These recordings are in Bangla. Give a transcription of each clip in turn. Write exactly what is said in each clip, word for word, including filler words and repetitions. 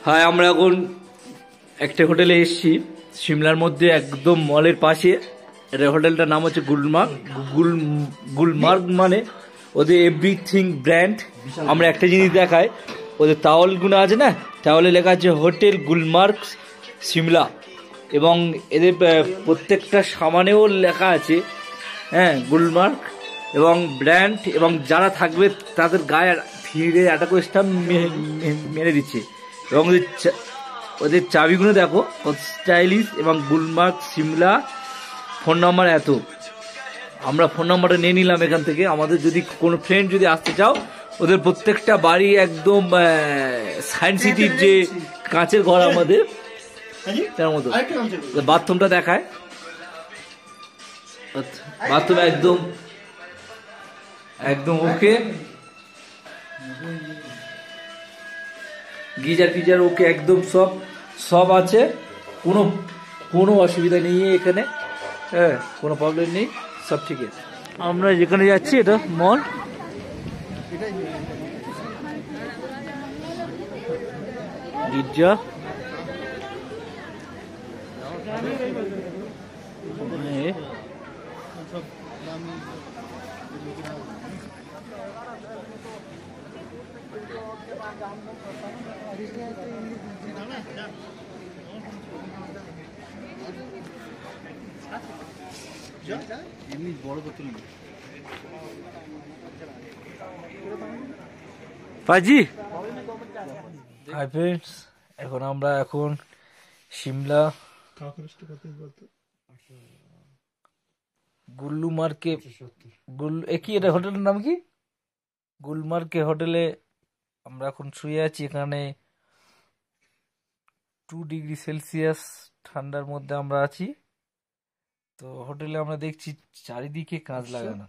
হ্যাঁ, আমরা এখন একটা হোটেলে এসেছি সিমলার মধ্যে, একদম মলের পাশে। এটা হোটেলটার নাম হচ্ছে গুলমার্গ। গুল গুলমার্গ মানে ওদের এভরিথিং ব্র্যান্ড। আমরা একটা জিনিস দেখাই, ওদের তাওয়ালগুলো আছে না, তাওয়ালে লেখা আছে হোটেল গুলমার্গ সিমলা, এবং এদের প্রত্যেকটা সামানেও লেখা আছে হ্যাঁ গুলমার্গ এবং ব্র্যান্ড, এবং যারা থাকবে তাদের গায়ে ফিরে একটা করে স্টাম্প মেরে দিচ্ছে। এবং ওদের ওদের চাবিগুলো দেখো কত স্টাইলিশ, এবং গুলমার্গ সিমলা। ফোন নাম্বার এত, আমরা ফোন নাম্বারটা নিয়ে নিলাম এখান থেকে। আমাদের যদি কোনো ফ্রেন্ড যদি আসতে চাও, ওদের প্রত্যেকটা বাড়ি একদম সায়েন্স সিটির যে কাঁচের ঘর আমাদের তার মতো। বাথরুমটা দেখায়, বাথরুম একদম একদম ওকে, গিজার ফিজার ওকে, একদম সব সব আছে, কোনো কোনো অসুবিধা নেই এখানে, হ্যাঁ কোনো প্রবলেম নেই, সব ঠিক আছে। আমরা যেখানে যাচ্ছি এটা মল, গির্জা, পাজি। হাই ফ্রেন্ডস, এখন আমরা এখন সিমলা গুলমার্গে, গুল কি এটা হোটেলের নাম কি, গুলমার্গে হোটেলে আমরা এখন শুয়ে আছি। এখানে টু ডিগ্রি সেলসিয়াস ঠান্ডার মধ্যে আমরা আছি। তো হোটেলে আমরা দেখছি চারিদিকে কাঁচ লাগানো।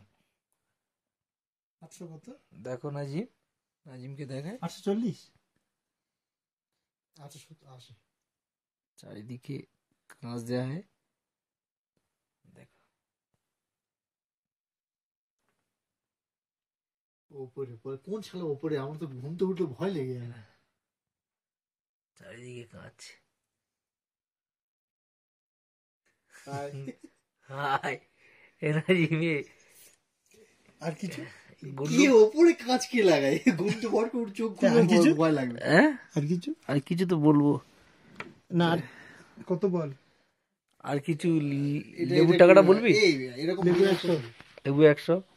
দেখো নাজিম, নাজিমকে দেখায় আটশো চল্লিশ, চারিদিকে কাঁচ দেওয়া হয়। দেখো ওপরে কোন সালে ওপরে, আমার তো ঘুম তো উঠলে ভয় লেগে যায়। চারিদিকে কাঁচ। হাই নাজিমে আর কিছু কি ওপরে কাঁচ কে লাগায়, ঘুম তো ভর করে চোখ খুলে ভয় লাগবে। হ্যাঁ আর কিছু, আর কিছু তো বলবো না, কত বল, আর কিছু লেবু টাকাটা বলবি, লেবু একশো,